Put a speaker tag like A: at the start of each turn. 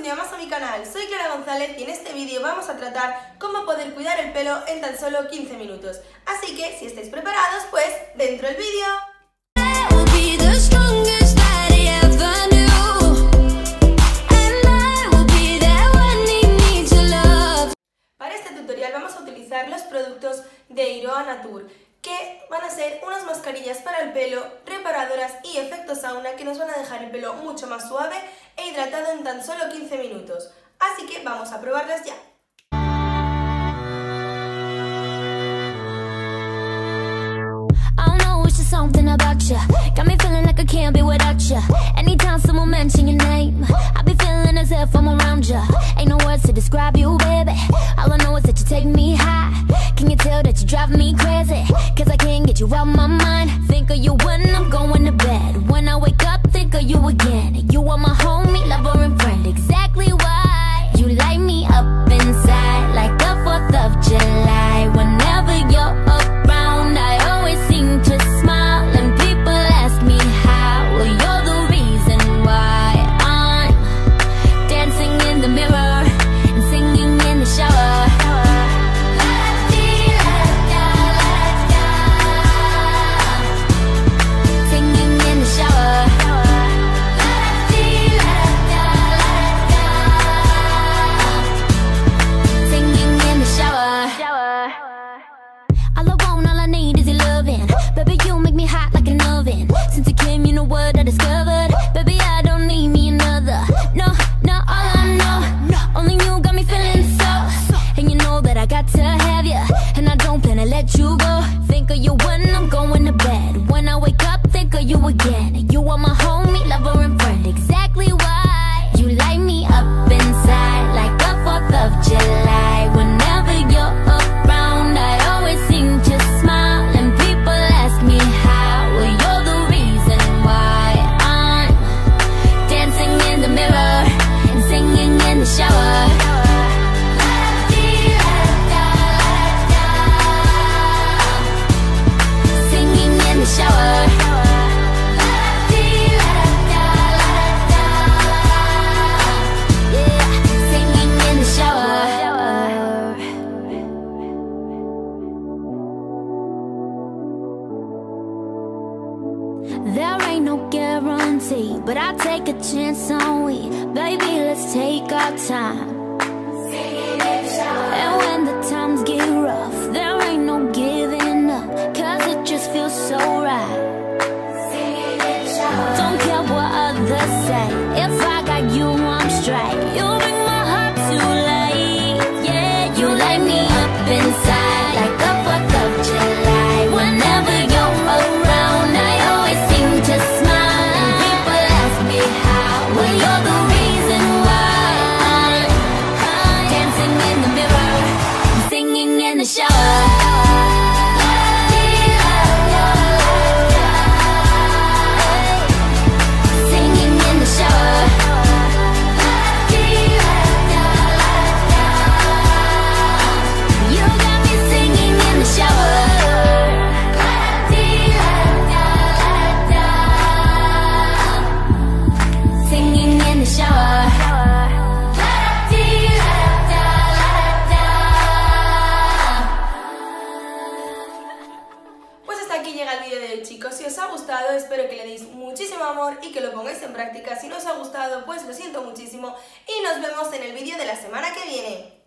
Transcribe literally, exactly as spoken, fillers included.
A: día más a mi canal. Soy Clara González y en este vídeo vamos a tratar cómo poder cuidar el pelo en tan solo quince minutos. Así que si estáis preparados, pues ¡dentro el vídeo! Para este tutorial vamos a utilizar los productos de Iroha Nature, que van a ser unas mascarillas para el pelo, reparadoras y efecto sauna que nos van a dejar el pelo mucho más suave e hidratado en tan solo quince minutos. Así que vamos a probarlas ya.
B: Something about you got me feeling like I can't be without you. Anytime someone mention your name, I be feeling as if I'm around you. Ain't no words to describe you, baby. All I know is that you take me high. Can you tell that you drive me crazy? Cause I can't get you out my mind. Think of you when I'm going to bed. When I wake up, think of you again. You are my homie, lover and friend. Exactly why you light me up inside like the fourth of July. Whenever you're around, I always seem to smile. There ain't no guarantee, but I take a chance on we. Baby, let's take our time. And when the times get rough, there ain't no giving up, cause it just feels so right. Don't care what others say, if I got you, I'm straight. You bring my heart to life, yeah. You light me up inside like the fourth of July. Whenever you're around, I always seem to smile. And people ask me how, well, you're the reason why I'm dancing in the mirror, I'm singing in the shower.
A: Aquí llega el vídeo de hoy, chicos. Si os ha gustado, espero que le deis muchísimo amor y que lo pongáis en práctica. Si no os ha gustado, pues lo siento muchísimo y nos vemos en el vídeo de la semana que viene.